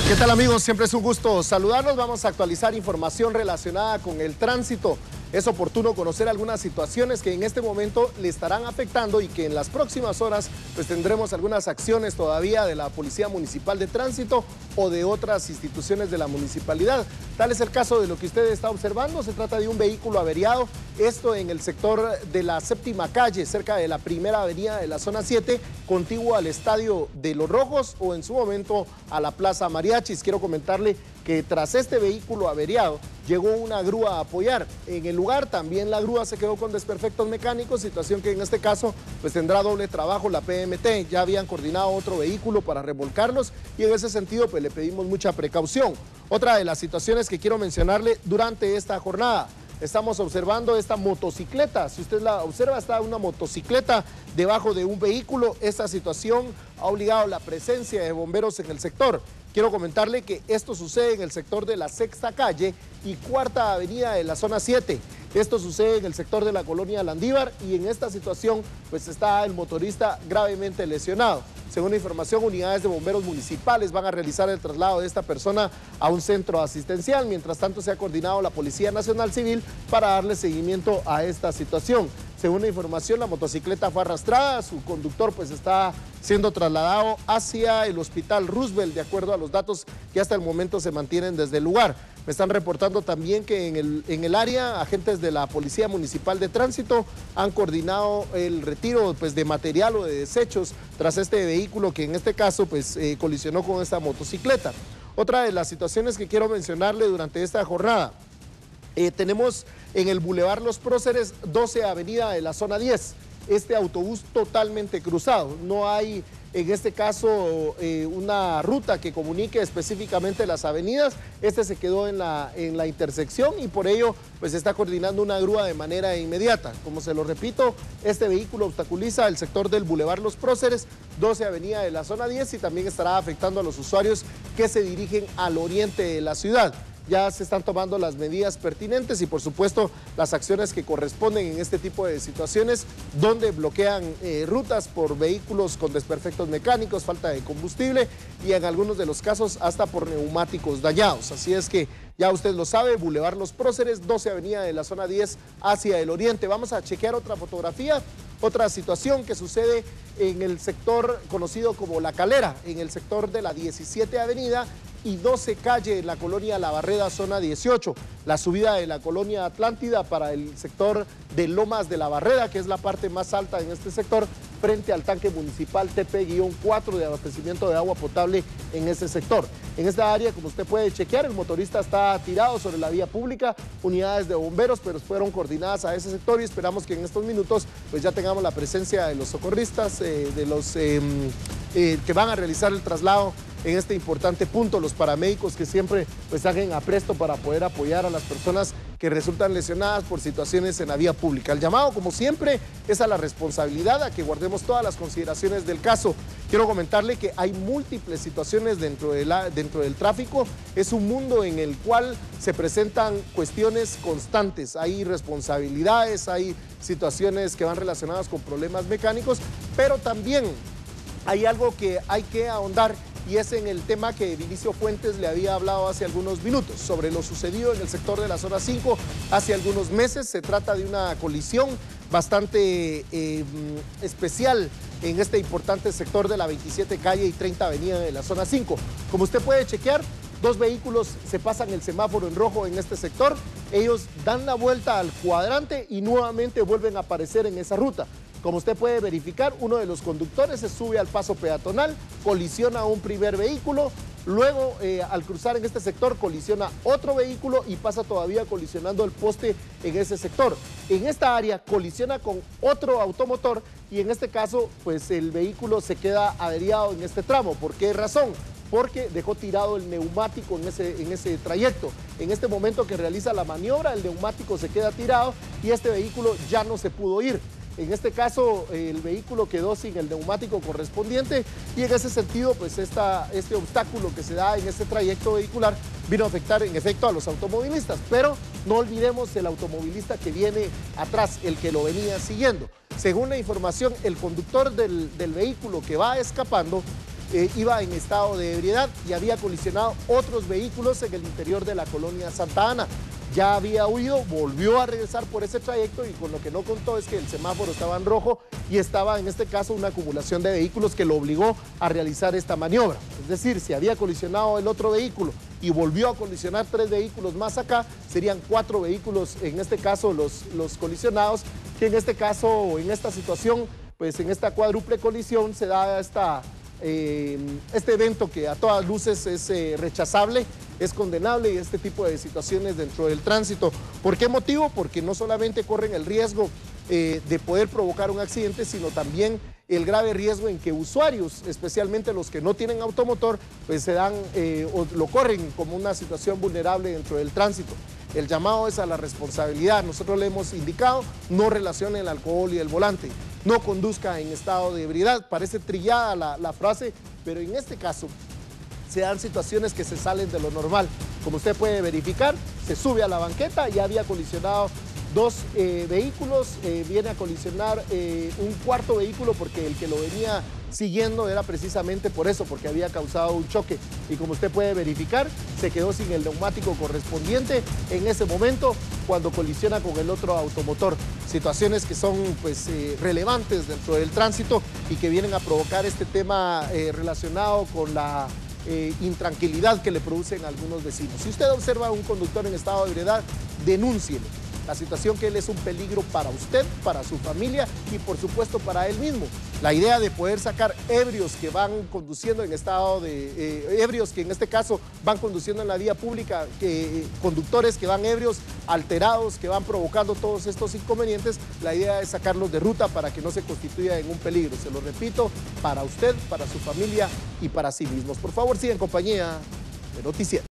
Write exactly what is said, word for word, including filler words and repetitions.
¿Qué tal, amigos? Siempre es un gusto saludarlos. Vamos a actualizar información relacionada con el tránsito. Es oportuno conocer algunas situaciones que en este momento le estarán afectando y que en las próximas horas pues tendremos algunas acciones todavía de la Policía Municipal de Tránsito o de otras instituciones de la municipalidad. Tal es el caso de lo que usted está observando. Se trata de un vehículo averiado, esto en el sector de la séptima calle, cerca de la primera avenida de la zona siete, contiguo al Estadio de los Rojos o en su momento a la Plaza Mariachis. Quiero comentarle que tras este vehículo averiado llegó una grúa a apoyar. En el lugar también la grúa se quedó con desperfectos mecánicos, situación que en este caso pues tendrá doble trabajo la P M T. Ya habían coordinado otro vehículo para remolcarlos y en ese sentido pues le pedimos mucha precaución. Otra de las situaciones que quiero mencionarle durante esta jornada: estamos observando esta motocicleta. Si usted la observa, está una motocicleta debajo de un vehículo. Esta situación ha obligado a la presencia de bomberos en el sector. Quiero comentarle que esto sucede en el sector de la sexta calle y cuarta avenida de la zona siete. Esto sucede en el sector de la colonia Landívar y en esta situación pues está el motorista gravemente lesionado. Según la información, unidades de bomberos municipales van a realizar el traslado de esta persona a un centro asistencial. Mientras tanto, se ha coordinado la Policía Nacional Civil para darle seguimiento a esta situación. Según la información, la motocicleta fue arrastrada, su conductor pues está siendo trasladado hacia el Hospital Roosevelt, de acuerdo a los datos que hasta el momento se mantienen desde el lugar. Me están reportando también que en el, en el área, agentes de la Policía Municipal de Tránsito han coordinado el retiro pues, de material o de desechos tras este vehículo que en este caso pues, eh, colisionó con esta motocicleta. Otra de las situaciones que quiero mencionarle durante esta jornada: Eh, tenemos en el Boulevard Los Próceres, doce avenida de la zona diez, este autobús totalmente cruzado. No hay en este caso eh, una ruta que comunique específicamente las avenidas. Este se quedó en la, en la intersección y por ello pues se está coordinando una grúa de manera inmediata. Como se lo repito, este vehículo obstaculiza el sector del Boulevard Los Próceres, doce avenida de la zona diez, y también estará afectando a los usuarios que se dirigen al oriente de la ciudad. Ya se están tomando las medidas pertinentes y por supuesto las acciones que corresponden en este tipo de situaciones donde bloquean eh, rutas por vehículos con desperfectos mecánicos, falta de combustible y en algunos de los casos hasta por neumáticos dañados. Así es que ya usted lo sabe, Boulevard Los Próceres, doce avenida de la zona diez hacia el oriente. Vamos a chequear otra fotografía, otra situación que sucede en el sector conocido como La Calera, en el sector de la diecisiete avenida y doce calle en la colonia La Barreda, zona dieciocho. La subida de la colonia Atlántida para el sector de Lomas de la Barreda, que es la parte más alta en este sector, frente al tanque municipal T P cuatro de abastecimiento de agua potable en ese sector. En esta área, como usted puede chequear, el motorista está tirado sobre la vía pública, unidades de bomberos, pero fueron coordinadas a ese sector y esperamos que en estos minutos pues ya tengamos la presencia de los socorristas, eh, de los eh, eh, que van a realizar el traslado en este importante punto, los paramédicos que siempre pues hagan apresto para poder apoyar a las personas que resultan lesionadas por situaciones en la vía pública. El llamado, como siempre, es a la responsabilidad, a que guardemos todas las consideraciones del caso. Quiero comentarle que hay múltiples situaciones dentro, de la, dentro del tráfico. Es un mundo en el cual se presentan cuestiones constantes. Hay irresponsabilidades, hay situaciones que van relacionadas con problemas mecánicos, pero también hay algo que hay que ahondar, y es en el tema que Vinicio Fuentes le había hablado hace algunos minutos, sobre lo sucedido en el sector de la zona cinco hace algunos meses. Se trata de una colisión bastante eh, especial en este importante sector de la veintisiete calle y treinta avenida de la zona cinco. Como usted puede chequear, dos vehículos se pasan el semáforo en rojo en este sector, ellos dan la vuelta al cuadrante y nuevamente vuelven a aparecer en esa ruta. Como usted puede verificar, uno de los conductores se sube al paso peatonal, colisiona a un primer vehículo, luego eh, al cruzar en este sector colisiona otro vehículo y pasa todavía colisionando el poste en ese sector. En esta área colisiona con otro automotor y en este caso pues el vehículo se queda averiado en este tramo. ¿Por qué razón? Porque dejó tirado el neumático en ese, en ese trayecto. En este momento que realiza la maniobra, el neumático se queda tirado y este vehículo ya no se pudo ir. En este caso, el vehículo quedó sin el neumático correspondiente y en ese sentido, pues esta, este obstáculo que se da en este trayecto vehicular vino a afectar en efecto a los automovilistas. Pero no olvidemos el automovilista que viene atrás, el que lo venía siguiendo. Según la información, el conductor del, del vehículo que va escapando eh, iba en estado de ebriedad y había colisionado otros vehículos en el interior de la colonia Santa Ana. Ya había huido, volvió a regresar por ese trayecto y con lo que no contó es que el semáforo estaba en rojo y estaba en este caso una acumulación de vehículos que lo obligó a realizar esta maniobra. Es decir, si había colisionado el otro vehículo y volvió a colisionar tres vehículos más acá, serían cuatro vehículos, en este caso los, los colisionados, que en este caso, en esta situación, pues en esta cuádruple colisión se da esta... Eh, este evento que a todas luces es eh, rechazable, es condenable y este tipo de situaciones dentro del tránsito. ¿Por qué motivo? Porque no solamente corren el riesgo eh, de poder provocar un accidente, sino también el grave riesgo en que usuarios, especialmente los que no tienen automotor, pues se dan eh, o lo corren como una situación vulnerable dentro del tránsito. El llamado es a la responsabilidad. Nosotros le hemos indicado, no relacione el alcohol y el volante, no conduzca en estado de ebriedad. Parece trillada la, la frase, pero en este caso se dan situaciones que se salen de lo normal. Como usted puede verificar, se sube a la banqueta, ya había colisionado dos eh, vehículos, eh, viene a colisionar eh, un cuarto vehículo porque el que lo venía siguiendo era precisamente por eso, porque había causado un choque. Y como usted puede verificar, se quedó sin el neumático correspondiente en ese momento cuando colisiona con el otro automotor. Situaciones que son pues, eh, relevantes dentro del tránsito y que vienen a provocar este tema eh, relacionado con la eh, intranquilidad que le producen a algunos vecinos. Si usted observa a un conductor en estado de ebriedad, denúncielo. La situación que él es un peligro para usted, para su familia y por supuesto para él mismo. La idea de poder sacar ebrios que van conduciendo en estado de... Eh, ebrios que en este caso van conduciendo en la vía pública, que, eh, conductores que van ebrios, alterados, que van provocando todos estos inconvenientes, la idea es sacarlos de ruta para que no se constituya en un peligro. Se lo repito, para usted, para su familia y para sí mismos. Por favor, sigan en compañía de Noticiero.